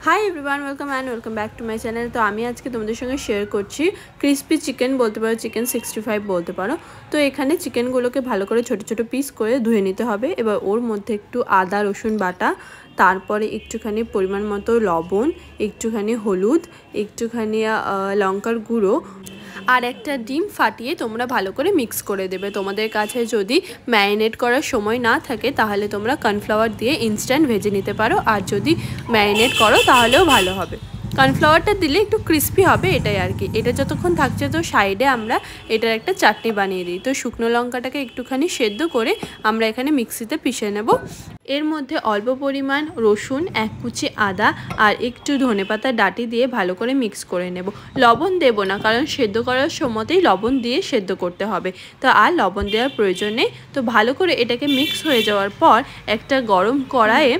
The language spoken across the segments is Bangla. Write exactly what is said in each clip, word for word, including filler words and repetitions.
High everyone welcome and welcome back to my channel. तो आमी आज के तुम्हारे संगे शेयर करছি क्रिस्पी चिकेन बोलते पारो चिकेन सिक्सटी फाइव बोलते पारो। तो एखाने चिकेनगुलोके भालो करे छोटो छोटो पिस करे धुए निते हबे। एबार ओर मध्य एकटू आदा रसुन बाटा, तारपरे एकटूखानी परिमाण मतो लबण, एकटूखानी हलुद, एकटूखानी लंकार गुड़ो और एक डिम फाटिए तोमरा भालो करे मिक्स करे देबे। तोमादेर काछे जोदि मैरिनेट करार समय ना थाके ताहले तोमरा कर्नफ्लावर दिए इन्स्टैंट भेजे निते पारो, और जोदि मैरिनेट करो ताहलेও भालो हबे। कर्नफ्लावरটা দিলে একটু ক্রিস্পি হবে, এটাই আর কি। এটা যতক্ষণ থাকছে তো সাইডে আমরা এটার একটা চাটনি বানিয়ে দিই। তো শুকনো লঙ্কাটাকে একটুখানি সেদ্ধ করে আমরা এখানে মিক্সিতে পিষে নেব। এর মধ্যে অল্প পরিমাণ রসুন, এক কুচি আদা আর একটু ধনেপাতা ডাঁটি দিয়ে ভালো করে মিক্স করে নেব। লবণ দেব না, কারণ সেদ্ধ করার সময়তেই লবণ দিয়ে সেদ্ধ করতে হবে, তো আর লবণ দেওয়ার প্রয়োজন নেই। তো ভালো করে এটাকে মিক্স হয়ে যাওয়ার পর একটা গরম কড়াইয়ে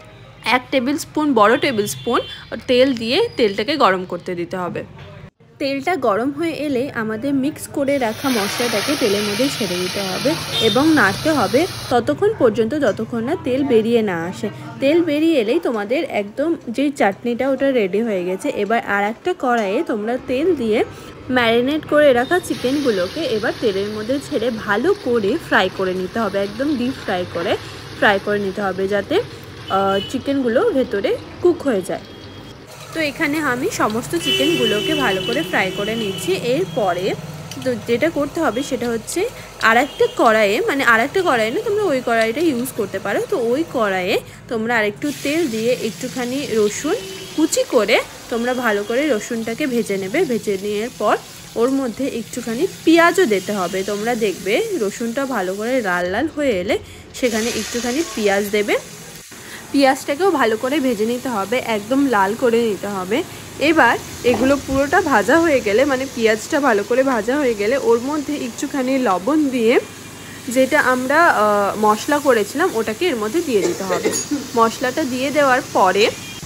एक टेबिल स्पून बड़ो टेबिल स्पून तेल दिए तेलटाके गरम करते दीते हबे। तेलटा गरम हये एले आमादेर मिक्स करे राखा मशलाटाके तेलेर मধ্যে छेड़े दिते हबे एबं नाड़ते हबे ततक्षण पर्यन्त जतक्षण ना तेल बेरिये ना आसे। तेल बेरिये एलेई तोमादेर एकदम जे चाटनिटा ओटा रेडी हये गेछे। एबार आरेकटा कड़ाइये तोमरा तेल दिए मैरिनेट करे राखा चिकेनगुलोके एबार तेलेर मধ্যে छेड़े भालो करे फ्राई करे निते हबे, एकदम डिप फ्राई करे फ्राई करे निते हबे जाते चिकेनगुलो भेतरे कुक हो जाए। तो एखाने आमी समस्त चिकेनगुलोके भालो करे फ्राई करे निচ্ছি। एरपरे तो जेटा करते हबे सेटा होच्छे आरेकटा कड़ाइये, माने आरेकटा कड़ाइये ना, तोमरा ओई कड़ाइटा यूज करते पारो। तो ओई कड़ाइये तोमरा आरेकटू तेल दिए एकटूखानी रसुन कुचि करे तोमरा भालो करे रसुनटाके भेजे नेबे। भेजे नेওয়ার पर ओर मধ্যে एकटूखानी पेঁয়াজও दिते हबे। तोमरा देखबे रसुनटा भालो करे लाल लाल हये एले सेखाने एकटूखानी पेঁয়াজ देबे। पेঁয়াজটাকেও ভালো করে ভেজে নিতে হবে, একদম লাল করে নিতে হবে। এবার এগুলো পুরোটা ভাজা হয়ে গেলে, মানে পেঁয়াজটা ভালো করে ভাজা হয়ে গেলে ওর মধ্যে একটুখানি লবণ দিয়ে যেটা আমরা মশলা করেছিলাম ওটাকে এর মধ্যে দিয়ে দিতে হবে। মশলাটা দিয়ে দেওয়ার পরে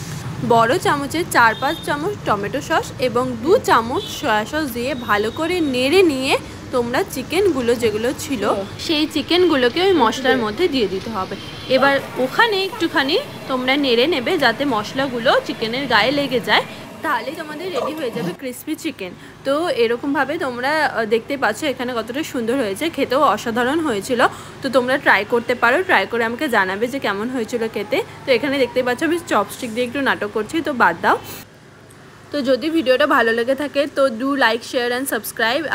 বড় চামচের চার পাঁচ চামচ টমেটো সস এবং দু চামচ সয়া সস দিয়ে ভালো করে নেড়ে নিয়ে তোমরা চিকেনগুলো যেগুলো ছিল সেই চিকেনগুলোকে ওই মশলার মধ্যে দিয়ে দিতে হবে। এবার ওখানে একটুখানি তোমরা নেড়ে নেবে যাতে মশলাগুলো চিকেনের গায়ে লেগে যায়, তাহলেই তোমাদের রেডি হয়ে যাবে ক্রিসপি চিকেন। তো এরকমভাবে তোমরা দেখতে পাচ্ছ এখানে কতটা সুন্দর হয়েছে, খেতেও অসাধারণ হয়েছিল। তো তোমরা ট্রাই করতে পারো, ট্রাই করে আমাকে জানাবে যে কেমন হয়েছিল খেতে। তো এখানে দেখতে পাচ্ছ আমি চপস্টিক দিয়ে একটু নাটক করছি, তো বাদ দাও। তো যদি ভিডিওটা ভালো লেগে থাকে তো do like share and subscribe.